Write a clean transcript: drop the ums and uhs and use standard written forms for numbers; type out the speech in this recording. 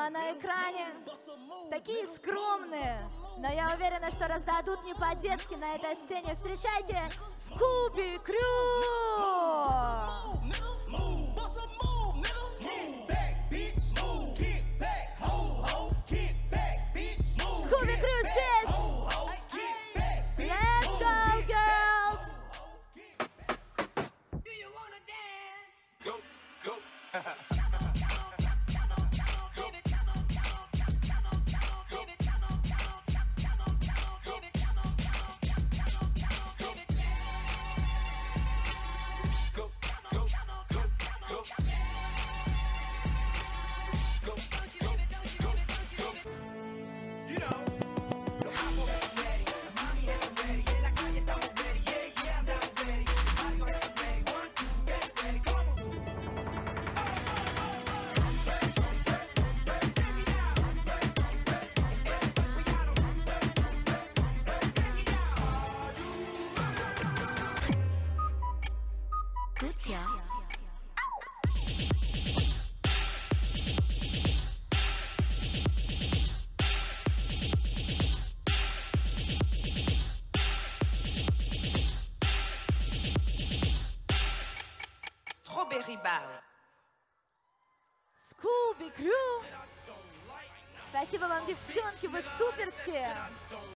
прямо на экране. Такие скромные, но я уверена, что раздадут не по-детски на этой сцене. Встречайте, Скуби Крю! Скуби Крю здесь! Let's go, girls! Go, go. Good job. Strawberry Bar. Скуби Крю! Спасибо вам, девчонки, вы суперские!